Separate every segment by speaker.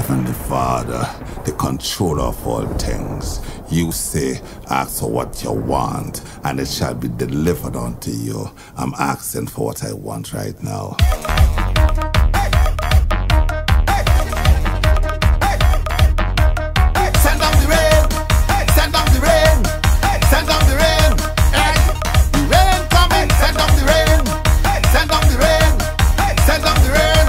Speaker 1: Heavenly Father, the controller of all things, you say, ask for what you want, and it shall be delivered unto you. I'm asking for what I want right now.
Speaker 2: Send down the rain, send down the rain, send down the rain. Hey, the rain coming, send down the rain, send down the rain, send down the rain.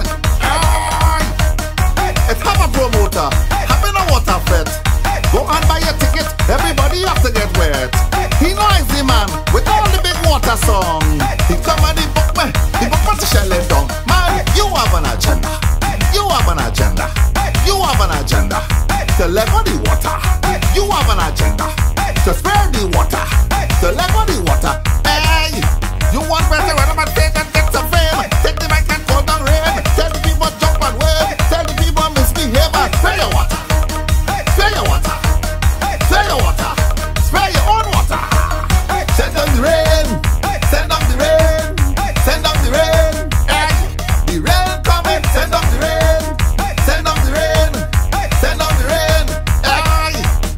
Speaker 2: It's have a promoter, having a water fet. Go and buy your ticket, everybody have to get wet. He knows the man with all the big water song. He come and he book me to shell it down. Man, you have an agenda, you have an agenda, you have an agenda. To level the water, you have an agenda. To spare the water, to level the water. Hey, you want better when I'm a take and get some fame. Take the mic and call down rain. Tell the people jump and wave. Tell the people misbehave. Spare your water, spare your water, spare your water, spare your own water. Send down the rain, send down the rain, send down the rain. Hey, the rain coming, send down the rain, send down the rain, send down the rain. Hey,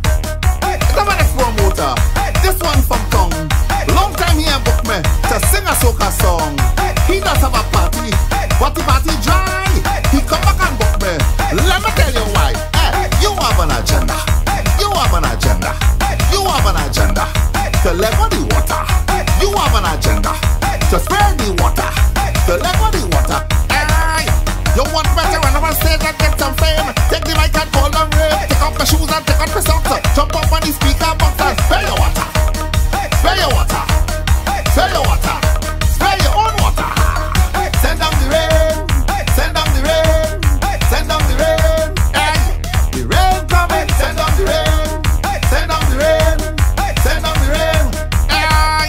Speaker 2: it's a next promoter. This one from Tongue. Long time he ain't book me to sing a soca song. He does have a party, but the party dry. He come back and book me. Let me tell you why. Hey, you have an agenda. You have an agenda. You have an agenda. To level the water. You have an agenda. To spare the water. To level the water. Hey, you want better when I'm on stage and get some fame. Take the mic and call them rain. Take off the shoes and take off the socks. Jump up on the speaker box and spare your water. Spare your water. Spare your water. Spare your own water. Send down the rain. Send down the rain. Send down the rain. Hey, the rain coming. Send down the rain. Send down the rain. Send down the rain. Hey,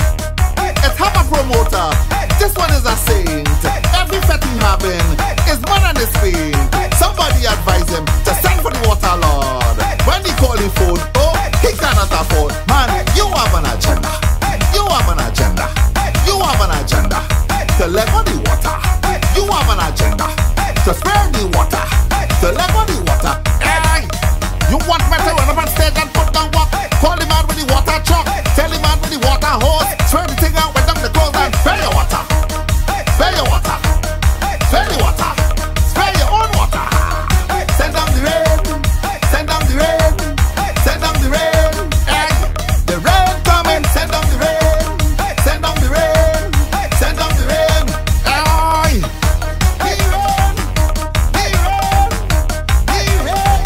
Speaker 2: it's have a promoter. This one is a saint. Every fete he having is man and his pain. Somebody advise him to send for the water lord. When he call the phone, oh, he cannot afford. Man, you have an agenda. You have an agenda. You have an agenda. To level the water. You have an agenda. To spare the water. To level the water. Hey, you want better when I'm on stage and put down walk. Call the man with the water truck. Tell the man with the water hose. Spread the thing out with them the clothes and spare your water. Spare your water. Spare the water. Spare your own water. Send down the rain. Send down the rain. Send down the rain. Hey, the rain coming. Send down the rain. Send down the rain. Send down the rain. Hey, the rain. The rain. The rain.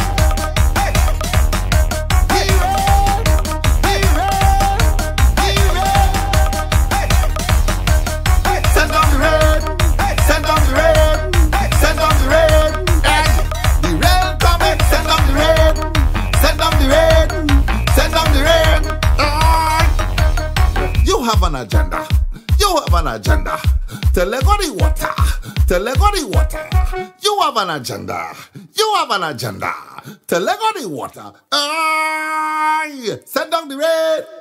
Speaker 2: The rain. The rain. The rain. Send down the rain. Send down the rain. Send down the rain. Hey, the rain coming. Send down the rain. Send down the rain. Send down the rain. You have an agenda. You have an agenda. To let go the water. To let go the water. You have an agenda. You have an agenda. To let go the water. Send down the rain.